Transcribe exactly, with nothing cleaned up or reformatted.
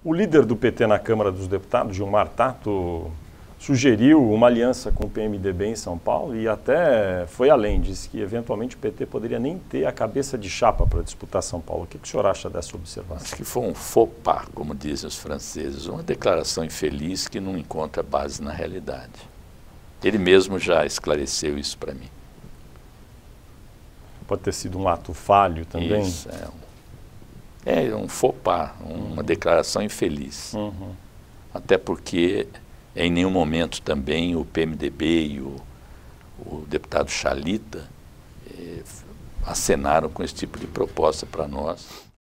O líder do P T na Câmara dos Deputados, Gilmar Tato, sugeriu uma aliança com o P M D B em São Paulo e até foi além, disse que eventualmente o P T poderia nem ter a cabeça de chapa para disputar São Paulo. O que, que o senhor acha dessa observação? Acho que foi um faux pas, como dizem os franceses, uma declaração infeliz que não encontra base na realidade. Ele mesmo já esclareceu isso para mim. Pode ter sido um ato falho também? Isso, é um, é um faux pas, uma uhum. declaração infeliz. Uhum. Até porque em nenhum momento também o P M D B e o, o deputado Chalita eh, acenaram com esse tipo de proposta para nós.